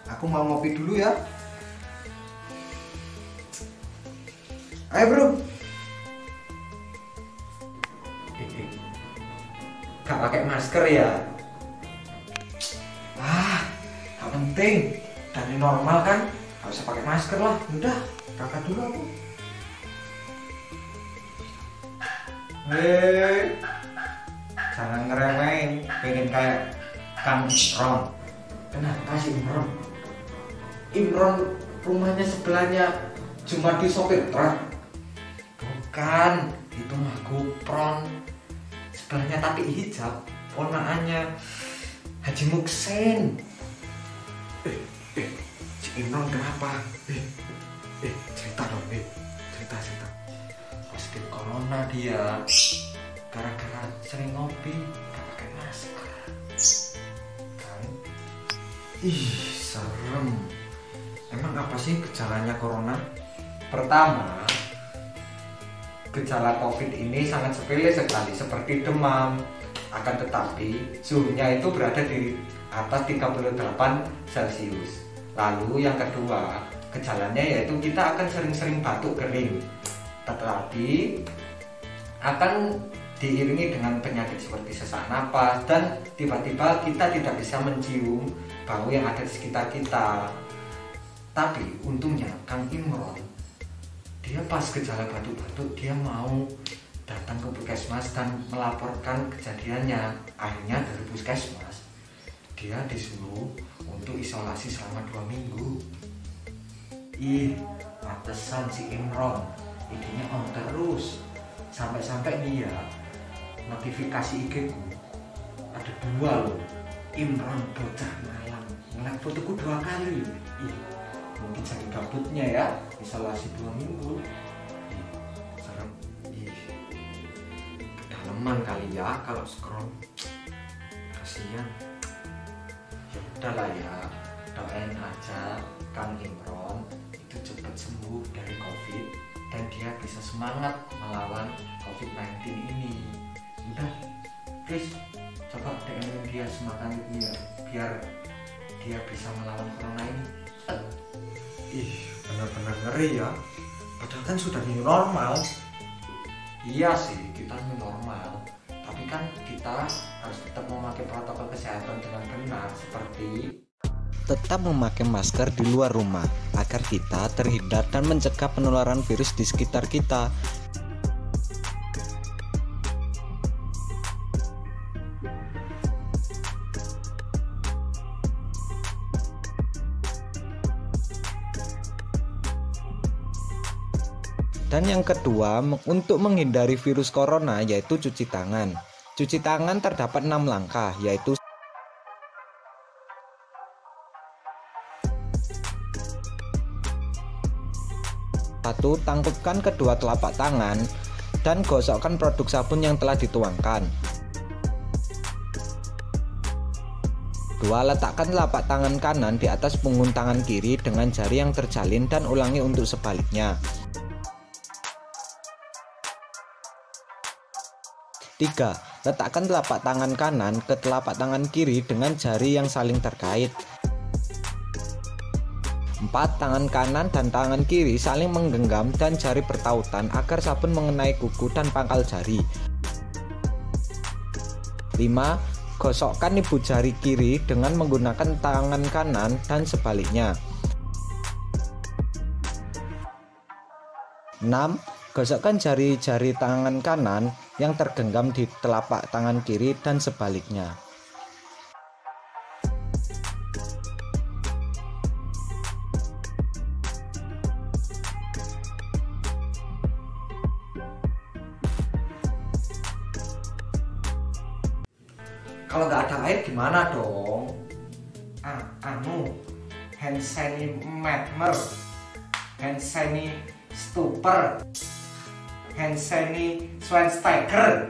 Aku mau ngopi dulu ya. Ayo bro. Gak pakai masker ya? Gak penting. Dari normal kan, gak usah pakai masker lah. Udah, kakak dulu aku. Hei, jangan ngeremehin, pengen kayak Kang Imron. Kenapa sih Imron? Imron rumahnya sebelahnya cuma di sopir truk. Bukan, itu mah Gupron. Sebelahnya tapi hijab, ponaannya Haji Muksin. Si Imron kenapa? Cerita dong, cerita. Positif corona dia, gara-gara sering ngopi, gak pakai masker. Kan? Serem. Emang apa sih gejalanya corona? Pertama, gejala COVID ini sangat sepele sekali, seperti demam. Akan tetapi suhunya itu berada di atas 38 Celcius. Lalu yang kedua, gejalanya yaitu kita akan sering-sering batuk kering, tetapi akan diiringi dengan penyakit seperti sesak napas, dan tiba-tiba kita tidak bisa mencium bau yang ada di sekitar kita. Tapi untungnya Kang Imron, dia pas gejala batuk-batuk dia mau datang ke puskesmas dan melaporkan kejadiannya. Akhirnya dari puskesmas dia disuruh untuk isolasi selama 2 minggu. Pantesan si Imron idenya on terus. Sampai-sampai dia notifikasi IG ku ada 2 loh. Imron bocah malam ngeliat fotoku 2 kali. Mungkin sakit gabutnya ya, isolasi 2 minggu. Serem. Kedalaman kali ya kalau scroll. Kasihan. Ya udahlah ya, doain aja Kang Imron itu cepat sembuh dari COVID dan dia bisa semangat melawan COVID-19 ini. Udah, please coba DM dia semangat dia biar dia bisa melawan corona ini. Benar-benar ngeri ya. Padahal kan sudah new normal. Iya sih, kita new normal. Tapi kan kita harus tetap memakai protokol kesehatan dengan benar, seperti tetap memakai masker di luar rumah agar kita terhindar dan mencegah penularan virus di sekitar kita. Dan yang kedua, untuk menghindari virus corona yaitu cuci tangan. Cuci tangan terdapat 6 langkah, yaitu 1. Tangkupkan kedua telapak tangan dan gosokkan produk sabun yang telah dituangkan. 2. Letakkan telapak tangan kanan di atas punggung tangan kiri dengan jari yang terjalin dan ulangi untuk sebaliknya. 3. Letakkan telapak tangan kanan ke telapak tangan kiri dengan jari yang saling terkait. 4. Tangan kanan dan tangan kiri saling menggenggam dan jari bertautan agar sabun mengenai kuku dan pangkal jari. 5. Gosokkan ibu jari kiri dengan menggunakan tangan kanan dan sebaliknya. 6. Gosokkan jari-jari tangan kanan yang tergenggam di telapak tangan kiri dan sebaliknya. Kalau nggak ada air gimana dong? Hand sanitizer, hand sanitizer, hand sanitizer,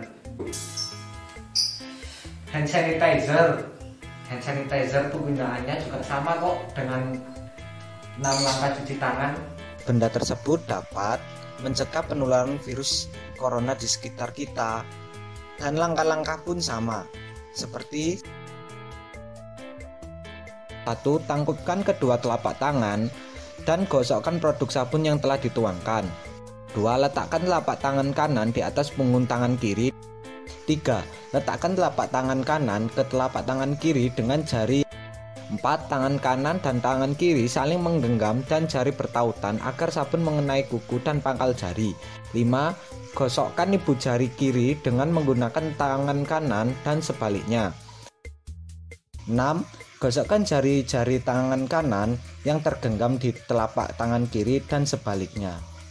hand sanitizer penggunaannya juga sama kok dengan 6 langkah cuci tangan. Benda tersebut dapat mencegah penularan virus corona di sekitar kita, dan langkah-langkah pun sama, seperti 1. Tangkupkan kedua telapak tangan dan gosokkan produk sabun yang telah dituangkan. 2. Letakkan telapak tangan kanan di atas punggung tangan kiri. 3. Letakkan telapak tangan kanan ke telapak tangan kiri dengan jari. 4. Tangan kanan dan tangan kiri saling menggenggam dan jari bertautan agar sabun mengenai kuku dan pangkal jari. 5. Gosokkan ibu jari kiri dengan menggunakan tangan kanan dan sebaliknya. 6. Gosokkan jari-jari tangan kanan yang tergenggam di telapak tangan kiri dan sebaliknya.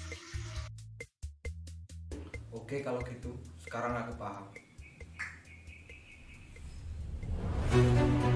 Oke, kalau gitu sekarang aku paham.